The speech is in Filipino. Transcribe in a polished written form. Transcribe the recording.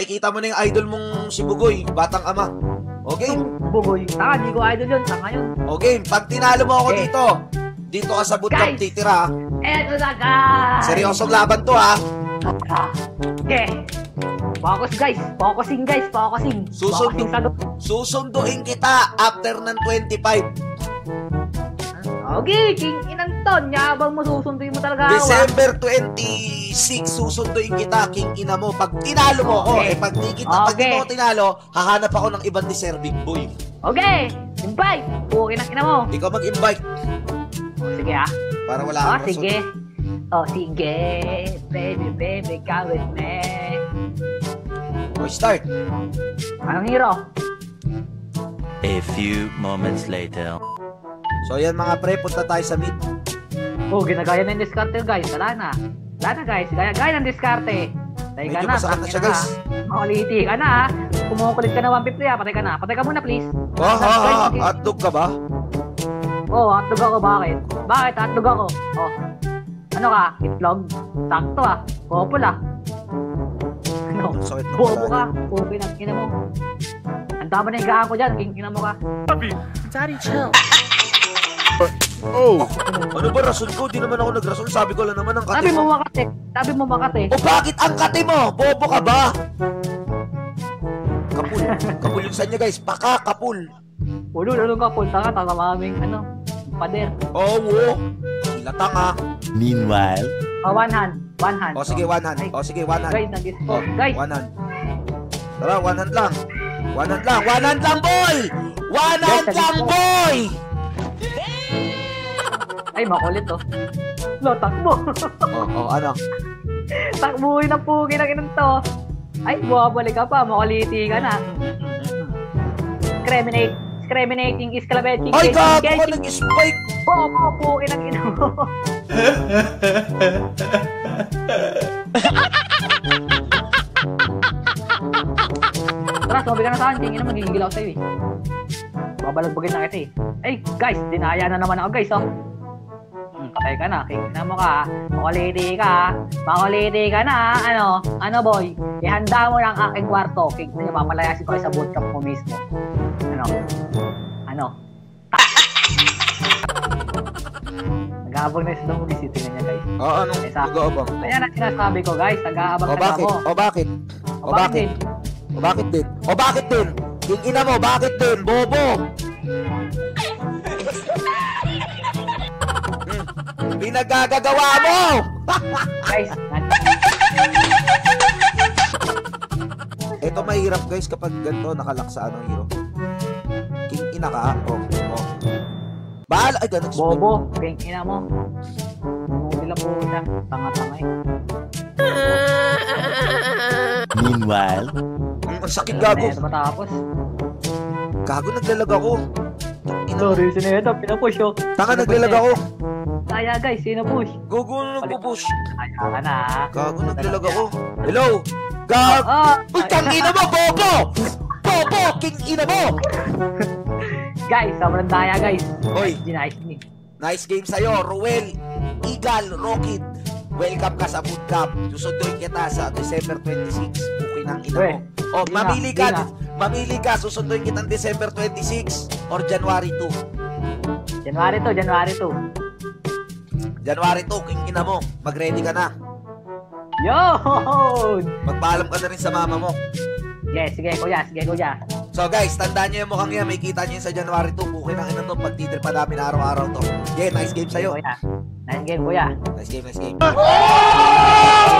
makikita mo na yung idol mong si Bugoy, batang ama. Okay? Bugoy. Taka, di ko idol yun. Taka yun. Okay, pag tinalo mo ako dito ka sa bootcamp titira. Eto na, guys. Seryosong laban to, ha? Okay. Focus, guys. Focusing, guys. Focusing. Susunduin kita after ng 25. Okay, King Inanton. Yabang mo, susunduin mo talaga. December 26, susunduin kita, King Ina mo. Pag tinalo mo ako, pag di mo tinalo, hahanap ako ng ibang deserving boy. Okay, invite. Okay na ina mo. Ikaw mag-invite. Sige para wala akong rason. Sige. Sige. Baby, come with me. Start. Anong hero? A few moments later. So yan mga pre, punta tayo sa mid. Ginagaya na yung diskarte guys. Wala na guys. Gaya ng diskarte. Patay ka medyo na. masakit na siya guys. Makuliti ka na ha. Kumukulit ka na 150 ha. Patay ka na. Patay ka muna please. Hotdog ka ba? Hotdog ako. Bakit? Hotdog ako? Ano ka? Itlog? Sakto ah. Kopol ah. Ano? Bobo ka. Okay na. Kina mo. Ang tama na higaan ko dyan. Kina mo ka. Daddy, chill. Ano ba rason ko? Di naman ako nagrason. Sabi ko lang naman ang kate mo. Sabi mo makate. Bakit ang kate mo? Bobo ka ba? Kapul yung sanya guys. Kapul. Anong kapul? Tanga maming pader. Ilata ka. Meanwhile. One hand. Sige, one hand. Guys, nag-disco. Guys. One hand. Tara, one hand lang. One hand lang, boy! One hand lang, boy! Ay, makulit to. Takbo. Ano? Takbuhin ang pugi ng inang to. Ay, buwabalik ka pa. Makuliti ka na. Discriminating, escalabeting. Ay, gago ka nag-spike! Pugi ng inang mo. Tara, sumabi ka na sa akin. Tingin na magigigil ako sa'yo eh. Babalagbagin na kita eh. Ay, guys, dinaya na naman ako guys patay ka na, King na mo ka. Makuliti ka na. Ano boy? Ihanda mo ng aking kwarto. King na niya, papalayasin ko kayo sa bootcamp mo mismo. Nag-aabang na yung slow movie. Tingnan niya guys. Anong nag-aabang? Ayan ang sinasabi ko guys. Nag-aabang na ako. Bakit din? King ina mo, bakit din? Bobo! Pinagagagawa mo! Guys, ito mahirap guys kapag ganito nakalak sa hero. King ina ka, bahala, ay ganun. Bobo, king ina mo. Nung po na, tanga-tanga eh. Meanwhile. Ang sakit gago. Matapos. Gago, naglalag ako. Sorry, sineto, pinapush oh. Tanga, naglalag ako. Kaya guys, sino push? Gago na nagpo-push. Kaya ka na. Gago, naglalag ako. Hello? Gago! Uy, tangina mo, bobo! Bobo, king ina mo! Guys, sobrang daya guys. Oy, nice game sa'yo, Ruel, Igal, Rocket. Welcome ka sa bootcamp. Susunduin kita sa December 26. Bukay ng ina mo. Mamili ka. Susunduin kita ng December 26 or January 2. January 2, king ina mo. Mag-ready ka na. Yun! Magpaalam ka na rin sa mama mo. Sige, kuya. So guys, tandaan nyo yung mukhang yan. May kita nyo yun sa January 2. Bukay ng ina to. Pagtitripa namin araw-araw to. Nice game sa'yo. Nice game, kuya. Nice game.